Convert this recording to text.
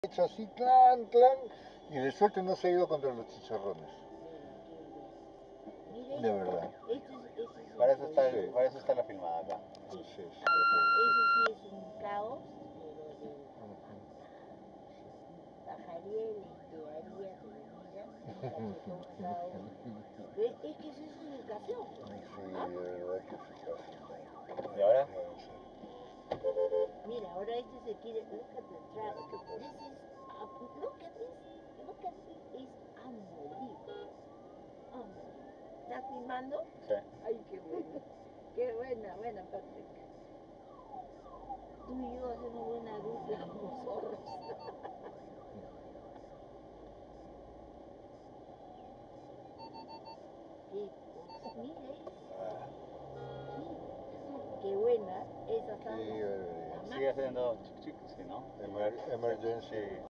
Hecho así, clan, clan, y de suerte no se ha ido contra los chicharrones. Mire, De verdad. este es Para eso está, Sí. para eso está la filmada acá. Sí, sí, sí. Eso sí es un caos, pero bajaría y limpiaría tu vida, un cachetón a cada uno. Es que eso es educación. Sí, de verdad que sí pasa. ¿Y ahora? Mira, ahora este se quiere, look at the track. ¿Qué pasa? This is, look at this, is unbelievable. Unbelievable. ¿Estás filmando? Sí. Ay, qué buena. Qué buena, Patrick. Tú y yo hacemos buena dupla como zorros. Qué cosa, mire. Qué buena, esa samba. Qué Sigue haciendo chic chic, sí, ¿no? emergency.